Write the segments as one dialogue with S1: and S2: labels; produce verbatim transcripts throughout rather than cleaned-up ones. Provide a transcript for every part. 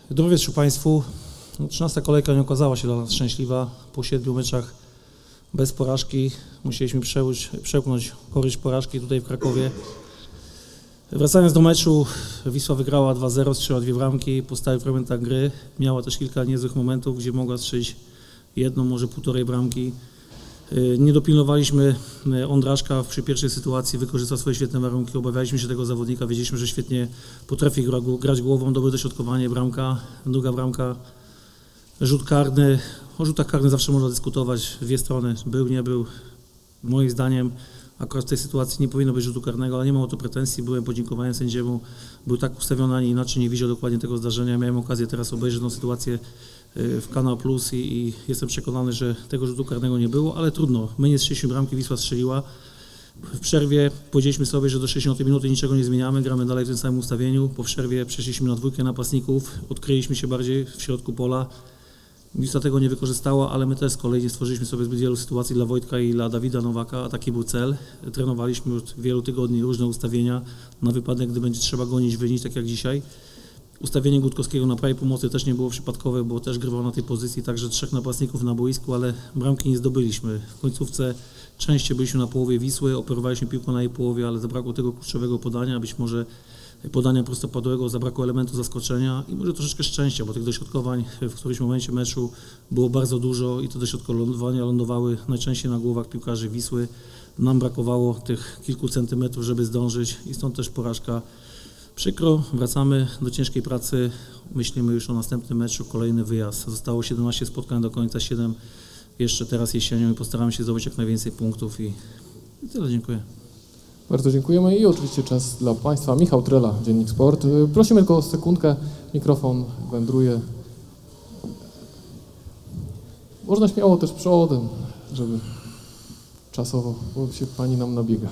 S1: Dobry wieczór Państwu. trzynasta kolejka nie okazała się dla nas szczęśliwa. Po siedmiu meczach bez porażki musieliśmy przełknąć, przełknąć gorycz porażki tutaj w Krakowie. Wracając do meczu, Wisła wygrała dwa zero, strzeliła dwie bramki po stałych fragmentach gry. Miała też kilka niezłych momentów, gdzie mogła strzelić jedną, może półtorej bramki. Nie dopilnowaliśmy Ondraszka przy pierwszej sytuacji, wykorzystał swoje świetne warunki, obawialiśmy się tego zawodnika, wiedzieliśmy, że świetnie potrafi grać głową, dobre dośrodkowanie, bramka, druga bramka, rzut karny. O rzutach karnych zawsze można dyskutować, dwie strony, był, nie był. Moim zdaniem akurat w tej sytuacji nie powinno być rzutu karnego, ale nie mam o to pretensji, byłem podziękowany sędziemu, był tak ustawiony, a nie inaczej, nie widział dokładnie tego zdarzenia. Miałem okazję teraz obejrzeć tę sytuację w Kanał Plus i, i jestem przekonany, że tego rzutu karnego nie było, ale trudno. My nie strzeliśmy bramki, Wisła strzeliła. W przerwie powiedzieliśmy sobie, że do sześćdziesiątej minuty niczego nie zmieniamy, gramy dalej w tym samym ustawieniu. Po przerwie przeszliśmy na dwójkę napastników, odkryliśmy się bardziej w środku pola. Wisła tego nie wykorzystała, ale my też z kolei nie stworzyliśmy sobie zbyt wielu sytuacji dla Wojtka i dla Dawida Nowaka, a taki był cel. Trenowaliśmy już wielu tygodni różne ustawienia na wypadek, gdy będzie trzeba gonić, wynić, tak jak dzisiaj. Ustawienie Gutkowskiego na prawej pomocy też nie było przypadkowe, bo też grywał na tej pozycji, także trzech napastników na boisku, ale bramki nie zdobyliśmy. W końcówce częściej byliśmy na połowie Wisły, operowaliśmy piłką na jej połowie, ale zabrakło tego kluczowego podania, być może podania prostopadłego, zabrakło elementu zaskoczenia i może troszeczkę szczęścia, bo tych dośrodkowań w którymś momencie meczu było bardzo dużo i te dośrodkowania lądowały najczęściej na głowach piłkarzy Wisły. Nam brakowało tych kilku centymetrów, żeby zdążyć i stąd też porażka. Przykro, wracamy do ciężkiej pracy, myślimy już o następnym meczu, kolejny wyjazd. Zostało siedemnaście spotkań do końca, siedem jeszcze teraz jesienią i postaramy się zdobyć jak najwięcej punktów i, i tyle, dziękuję.
S2: Bardzo dziękujemy i oczywiście czas dla Państwa. Michał Trela, Dziennik Sport. Prosimy tylko o sekundkę, mikrofon wędruje. Można śmiało też przodem, żeby czasowo, bo się Pani nam nabiega.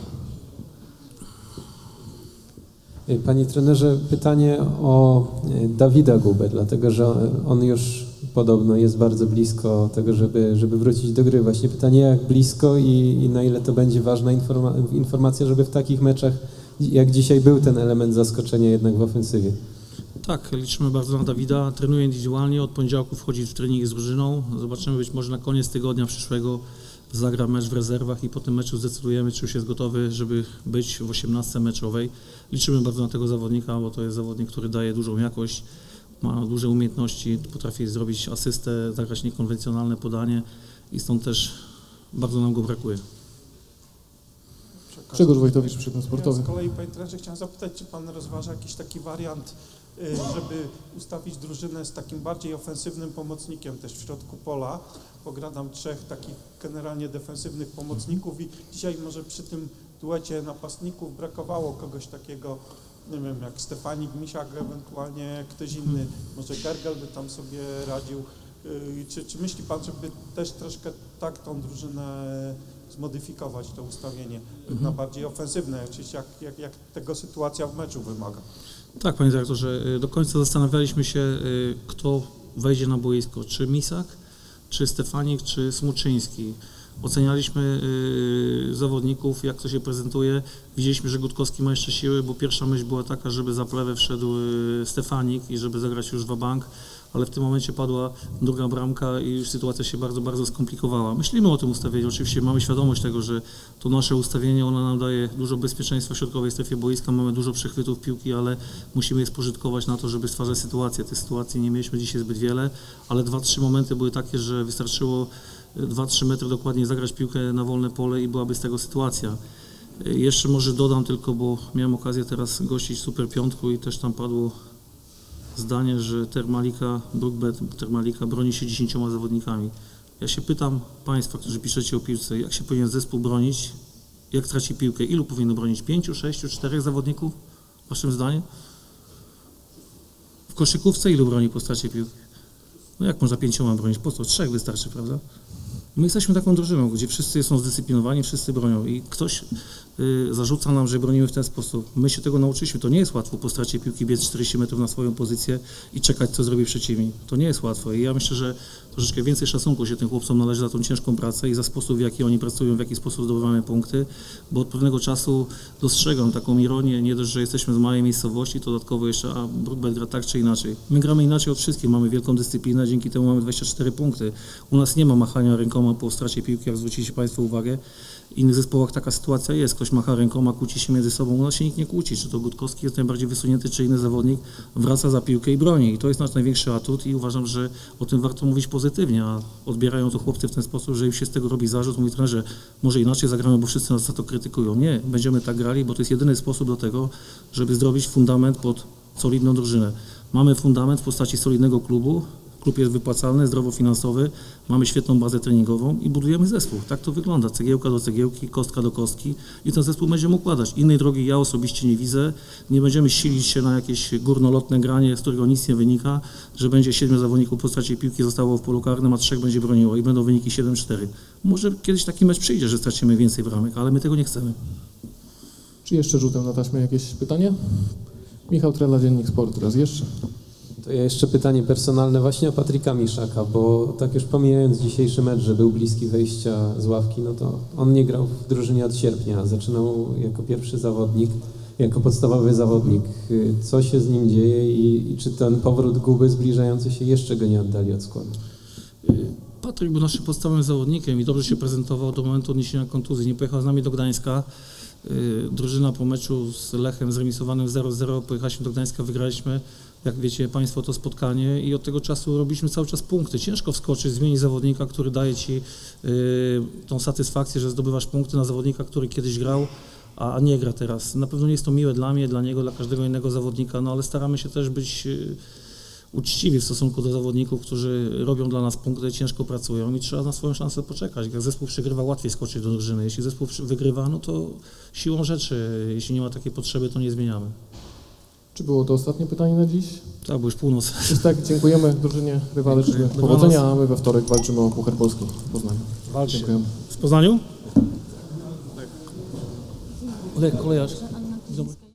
S3: Panie trenerze, pytanie o Dawida Gubę, dlatego że on już podobno jest bardzo blisko tego, żeby, żeby wrócić do gry. Właśnie pytanie, jak blisko i, i na ile to będzie ważna informa informacja, żeby w takich meczach, jak dzisiaj, był ten element zaskoczenia jednak w ofensywie.
S1: Tak, liczymy bardzo na Dawida, trenuje indywidualnie, od poniedziałku wchodzi w treningi z drużyną. Zobaczymy być może na koniec tygodnia przyszłego zagra mecz w rezerwach i po tym meczu zdecydujemy, czy już jest gotowy, żeby być w osiemnastce meczowej. Liczymy bardzo na tego zawodnika, bo to jest zawodnik, który daje dużą jakość, ma duże umiejętności, potrafi zrobić asystę, zagrać niekonwencjonalne podanie i stąd też bardzo nam go brakuje.
S2: Grzegorz Wojtowicz, Przegląd Sportowy.
S4: Ja z kolei, panie trenerze, chciałem zapytać, czy pan rozważa jakiś taki wariant, żeby ustawić drużynę z takim bardziej ofensywnym pomocnikiem też w środku pola. Pogradam trzech takich generalnie defensywnych pomocników i dzisiaj może przy tym duecie napastników brakowało kogoś takiego, nie wiem, jak Stefanik, Misiak, ewentualnie ktoś inny, może Gergel by tam sobie radził. Czy, czy myśli pan, żeby też troszkę tak tą drużynę zmodyfikować, to ustawienie mhm. na bardziej ofensywne, oczywiście jak, jak, jak tego sytuacja w meczu wymaga?
S1: Tak, panie dyrektorze, do końca zastanawialiśmy się, kto wejdzie na boisko, czy Misak, czy Stefanik, czy Smuczyński. Ocenialiśmy y, zawodników, jak to się prezentuje. Widzieliśmy, że Gutkowski ma jeszcze siły, bo pierwsza myśl była taka, żeby za plewę wszedł y, Stefanik i żeby zagrać już wabank, ale w tym momencie padła druga bramka i już sytuacja się bardzo, bardzo skomplikowała. Myślimy o tym ustawieniu, oczywiście mamy świadomość tego, że to nasze ustawienie, ono nam daje dużo bezpieczeństwa w środkowej strefie boiska, mamy dużo przechwytów piłki, ale musimy je spożytkować na to, żeby stwarzać sytuację. Tych sytuacji nie mieliśmy dzisiaj zbyt wiele, ale dwa, trzy momenty były takie, że wystarczyło dwa trzy metry dokładnie zagrać piłkę na wolne pole i byłaby z tego sytuacja. Jeszcze może dodam tylko, bo miałem okazję teraz gościć Super Piątku i też tam padło zdanie, że Termalika, Brookbet Termalika broni się dziesięcioma zawodnikami. Ja się pytam Państwa, którzy piszecie o piłce, jak się powinien zespół bronić, jak traci piłkę, ilu powinno bronić? Pięciu, sześciu, czterech zawodników? Waszym zdaniem? W koszykówce ilu broni po stracie piłki? No jak można pięcioma bronić? Po co? Trzech wystarczy, prawda? My jesteśmy taką drużyną, gdzie wszyscy są zdyscyplinowani, wszyscy bronią i ktoś y, zarzuca nam, że bronimy w ten sposób. My się tego nauczyliśmy. To nie jest łatwo po stracie piłki biec czterdzieści metrów na swoją pozycję i czekać, co zrobi przeciwnik. To nie jest łatwo i ja myślę, że troszeczkę więcej szacunku się tym chłopcom należy za tą ciężką pracę i za sposób, w jaki oni pracują, w jaki sposób zdobywamy punkty, bo od pewnego czasu dostrzegam taką ironię, nie dość, że jesteśmy z małej miejscowości, to dodatkowo jeszcze, a Brookbet gra tak czy inaczej. My gramy inaczej od wszystkich, mamy wielką dyscyplinę, dzięki temu mamy dwadzieścia cztery punkty. U nas nie ma machania rękoma po stracie piłki, jak zwróciliście Państwo uwagę. W innych zespołach taka sytuacja jest, ktoś macha rękoma, kłóci się między sobą, u nas się nikt nie kłóci, czy to Gutkowski jest najbardziej wysunięty, czy inny zawodnik, wraca za piłkę i broni i to jest nasz największy atut i uważam, że o tym warto mówić pozytywnie, a odbierają to chłopcy w ten sposób, że już się z tego robi zarzut, mówi trenerze, może inaczej zagramy, bo wszyscy nas za to krytykują. Nie, będziemy tak grali, bo to jest jedyny sposób do tego, żeby zrobić fundament pod solidną drużynę. Mamy fundament w postaci solidnego klubu, klub jest wypłacalny, zdrowo-finansowy, mamy świetną bazę treningową i budujemy zespół. Tak to wygląda, cegiełka do cegiełki, kostka do kostki i ten zespół będziemy układać. Innej drogi ja osobiście nie widzę, nie będziemy silić się na jakieś górnolotne granie, z którego nic nie wynika, że będzie siedmiu zawodników po stracie piłki zostało w polu karnym, a trzech będzie broniło i będą wyniki siedem cztery. Może kiedyś taki mecz przyjdzie, że stracimy więcej bramek, ale my tego nie chcemy.
S2: Czy jeszcze rzutem na taśmę jakieś pytanie? Michał Trela, Dziennik Sport, raz jeszcze.
S3: To ja jeszcze pytanie personalne właśnie o Patryka Miszaka, bo tak już pomijając dzisiejszy mecz, że był bliski wejścia z ławki, no to on nie grał w drużynie od sierpnia, zaczynał jako pierwszy zawodnik, jako podstawowy zawodnik. Co się z nim dzieje i, i czy ten powrót Guby zbliżający się jeszcze go nie oddali od składu?
S1: Patryk był naszym podstawowym zawodnikiem i dobrze się prezentował do momentu odniesienia kontuzji. Nie pojechał z nami do Gdańska. Drużyna po meczu z Lechem zremisowanym zero zero, pojechaliśmy do Gdańska, wygraliśmy, jak wiecie Państwo, to spotkanie i od tego czasu robiliśmy cały czas punkty. Ciężko wskoczyć, zmienić zawodnika, który daje Ci y, tą satysfakcję, że zdobywasz punkty na zawodnika, który kiedyś grał, a, a nie gra teraz. Na pewno nie jest to miłe dla mnie, dla niego, dla każdego innego zawodnika, no ale staramy się też być y, uczciwi w stosunku do zawodników, którzy robią dla nas punkty, ciężko pracują i trzeba na swoją szansę poczekać. Jak zespół przegrywa, łatwiej skoczyć do drużyny. Jeśli zespół wygrywa, no to siłą rzeczy, jeśli nie ma takiej potrzeby, to nie zmieniamy.
S2: Czy było to ostatnie pytanie na dziś?
S1: Tak, bo już północ.
S2: Jest tak, dziękujemy drużynie rywalecznej. Powodzenia, a my we wtorek walczymy o Puchar Polski w Poznaniu.
S1: Walczy.
S2: Dziękujemy.
S1: W Poznaniu? Tak. Olek, kolejarz.